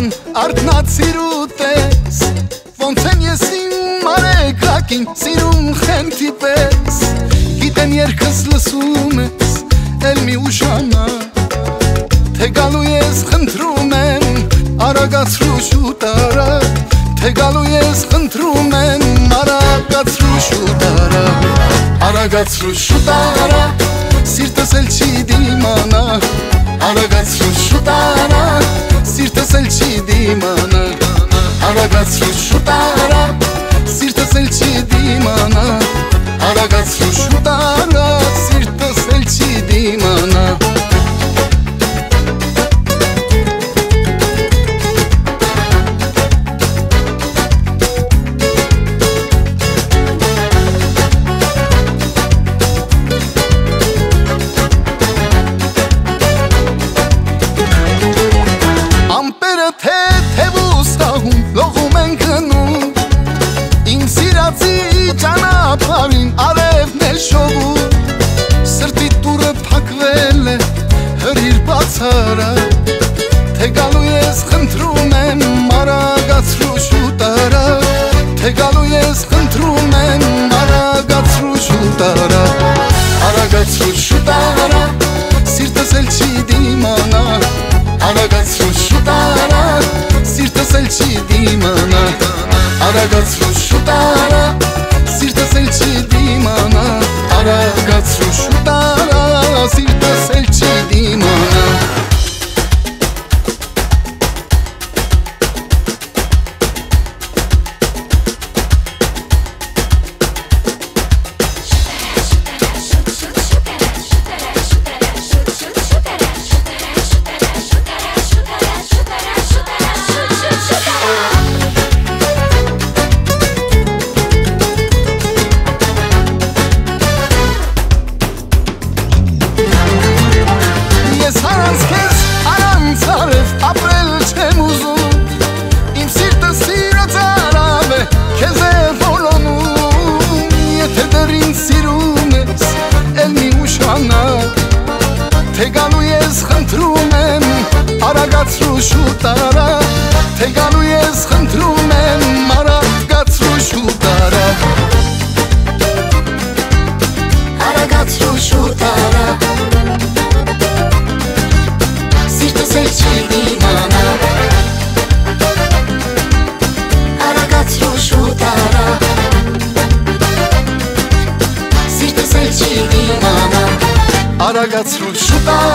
Ջան, արթնած սիրուտես, ոնց եմ ես իմ արեգակին, սիրում խենթի պես, գիտեմ երկս լսում ես, էլ մի ուշանա, թե գալու ես խնդրում եմ, արագացրու շուտ արա, թե գալու ես խնդրում եմ, արագացրու շուտ արա, արագացրու շուտ արա, սիրտս էլ չի դիմանա, արագացրու շուտ արա, սիրտս էլ չի դիմանա, արագացրու շուտ արա, սիրտս էլ չի դիմանա, արագացրու շուտ արա, սիրտս էլ չի դիմանա։ Լողում են գնում, իմ սիրածի ճանապարհին արևն էլ շողում, սրտի տուրը փակվել է, հրիր բացարա, թե գալու ես խնդրում եմ, արագացրու շուտ արա, թե գալու ես խնդրում եմ, արագացրու շուտ արա, արագացրու շուտ արա, սիրտս էլ չի դիմանա, արագացրու շուտ արա, սիրտս էլ չի դիմանա, արագացրու շուտ արա, սիրտս էլ չի դիմանա, արագացրու շուտ արա, սիրտս էլ չի դիմանա։ Թե գալու ես խնդրում եմ, արագացրու շուտ արա, թե գալու ես խնդրում եմ, արագացրու շուտ արա, արագացրու շուտ արա, սիրտս էլ չի դիմանա, արագացրու շուտ արա, սիրտս էլ չի դիմանա, արագացրու շուտ արա,